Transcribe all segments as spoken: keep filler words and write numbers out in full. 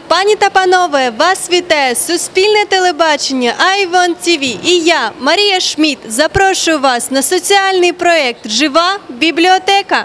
Пані та панове, вас вітає Суспільне телебачення Айвон ТВ і я, Марія Шмідт, запрошую вас на соціальний проєкт «Жива бібліотека».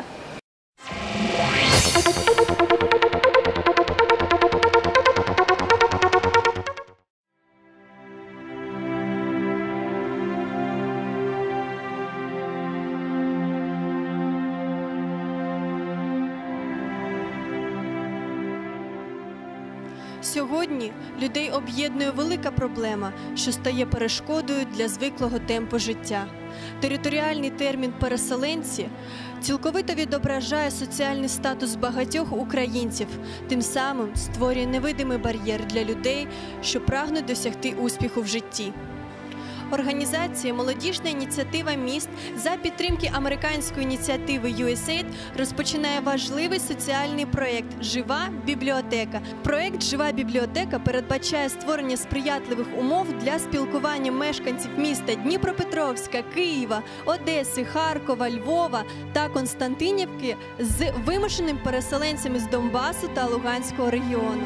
Сьогодні людей об'єднує велика проблема, що стає перешкодою для звиклого темпу життя. Територіальний термін «переселенці» цілковито відображає соціальний статус багатьох українців, тим самим створює невидимий бар'єр для людей, що прагнуть досягти успіху в житті. Організація «Молодіжна ініціатива міст» за підтримки американської ініціативи ю ес ей ай ді розпочинає важливий соціальний проєкт «Жива бібліотека». Проєкт «Жива бібліотека» передбачає створення сприятливих умов для спілкування мешканців міста Дніпропетровська, Києва, Одеси, Харкова, Львова та Константинівки з вимушеними переселенцями з Донбасу та Луганського регіону.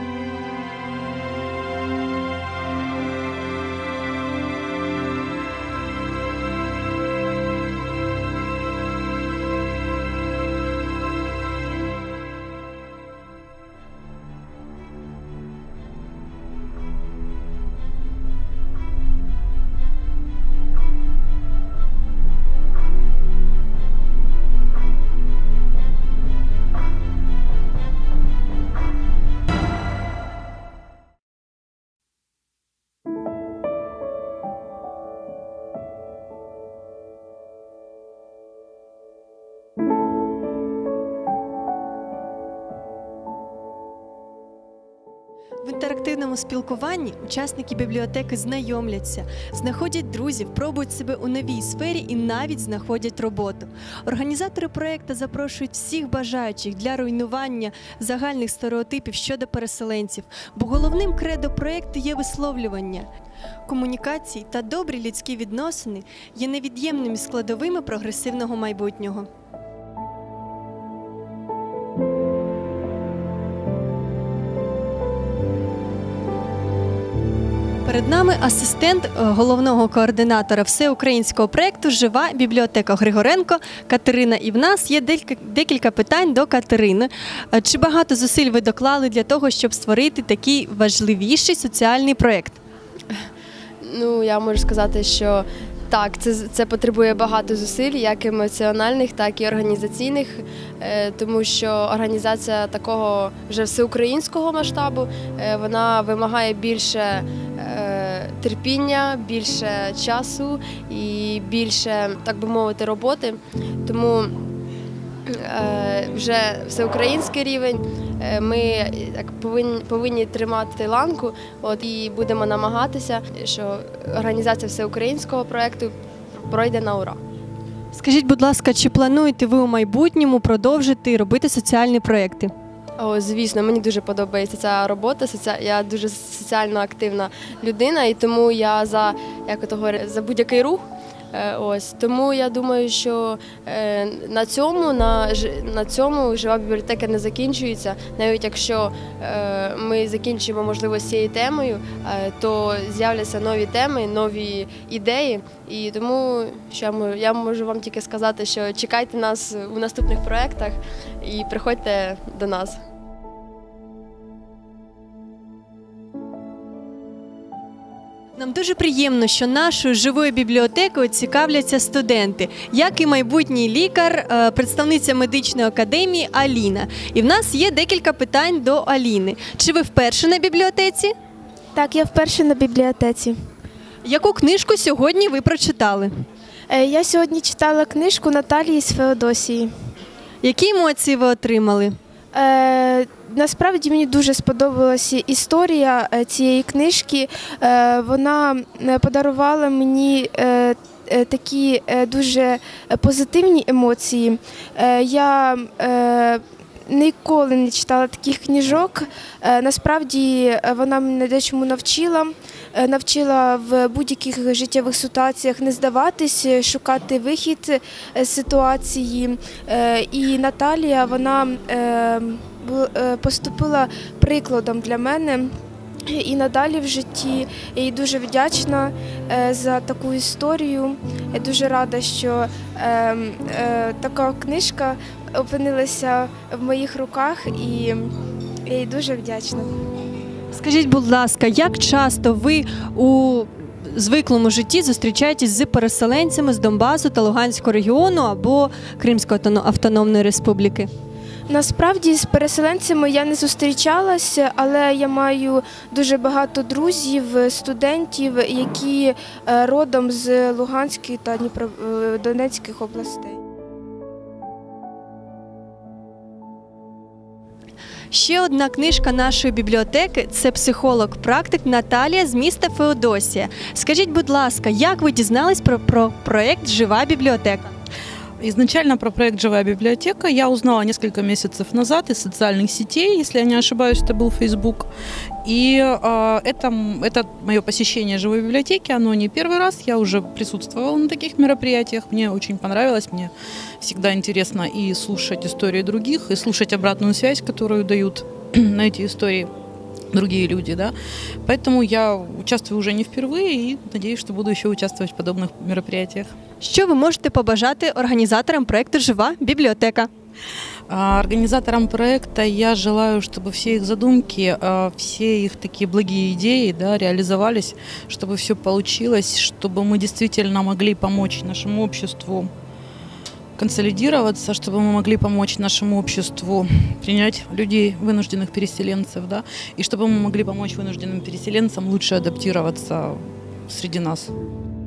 В інтерактивному спілкуванні учасники бібліотеки знайомляться, знаходять друзів, пробують себе у новій сфері і навіть знаходять роботу. Організатори проєкту запрошують всіх бажаючих для руйнування загальних стереотипів щодо переселенців, бо головним кредо проєкту є висловлювання. Комунікації та добрі людські відносини є невід'ємними складовими прогресивного майбутнього. Перед нами асистент головного координатора всеукраїнського проєкту «Жива бібліотека» Григоренко Катерина. І в нас є декілька питань до Катерини. Чи багато зусиль ви доклали для того, щоб створити такий важливіший соціальний проєкт? Ну, я можу сказати, що так, це, це потребує багато зусиль, як емоціональних, так і організаційних, тому що організація такого вже всеукраїнського масштабу, вона вимагає більше терпіння, більше часу і більше, так би мовити, роботи. Тому вже всеукраїнський рівень ми так, повинні, повинні тримати ланку от, і будемо намагатися, що організація всеукраїнського проєкту пройде на ура. Скажіть, будь ласка, чи плануєте ви у майбутньому продовжити робити соціальні проєкти? О, звісно, мені дуже подобається ця робота, я дуже соціально активна людина, і тому я за, як то говорять, за будь-який рух. Ось, тому я думаю, що на цьому, на, на цьому жива бібліотека не закінчується. Навіть якщо ми закінчимо, можливо, з цією темою, то з'являться нові теми, нові ідеї. І тому що я можу вам тільки сказати, що чекайте нас у наступних проєктах і приходьте до нас. Нам дуже приємно, що нашою живою бібліотекою цікавляться студенти, як і майбутній лікар, представниця медичної академії Аліна. І в нас є декілька питань до Аліни. Чи ви вперше на бібліотеці? Так, я вперше на бібліотеці. Яку книжку сьогодні ви прочитали? Я сьогодні читала книжку Наталії з Феодосії. Які емоції ви отримали? Е, насправді мені дуже сподобалася історія цієї книжки. Е, вона подарувала мені е, такі дуже позитивні емоції. Е, я е, ніколи не читала таких книжок. Е, насправді вона мене дечому навчила. Навчила в будь-яких життєвих ситуаціях не здаватись, шукати вихід з ситуації. І Наталія, вона бу- е, поступила прикладом для мене. І надалі в житті я їй дуже вдячна е, за таку історію. Я дуже рада, що е, е, така книжка опинилася в моїх руках, і я їй дуже вдячна. Скажіть, будь ласка, як часто ви у звиклому житті зустрічаєтесь з переселенцями з Донбасу та Луганського регіону або Кримської автоно- автономної республіки? Насправді з переселенцями я не зустрічалася, але я маю дуже багато друзів, студентів, які е, родом з Луганської та Дніпро... е, Донецьких областей. Ще одна книжка нашої бібліотеки – це психолог-практик Наталія з міста Феодосія. Скажіть, будь ласка, як ви дізнались про, про проєкт «Жива бібліотека»? Изначально про проект «Живая библиотека» я узнала несколько месяцев назад из социальных сетей, если я не ошибаюсь, это был Facebook. И э, это, это мое посещение живой библиотеки, оно не первый раз, я уже присутствовала на таких мероприятиях, мне очень понравилось, мне всегда интересно и слушать истории других, и слушать обратную связь, которую дают на эти истории другие люди, да. Поэтому я участвую уже не впервые и надеюсь, что буду еще участвовать в подобных мероприятиях. Що ви можете побажати організаторам проєкту «Жива бібліотека»? А, Организаторам проекта я желаю, чтобы все их задумки, а, все их такие благие идеи, да, реализовались, чтобы все получилось, чтобы мы действительно могли помочь нашему обществу консолидироваться, чтобы мы могли помочь нашему обществу принять людей, вынужденных переселенцев, да, и чтобы мы могли помочь вынужденным переселенцам лучше адаптироваться среди нас.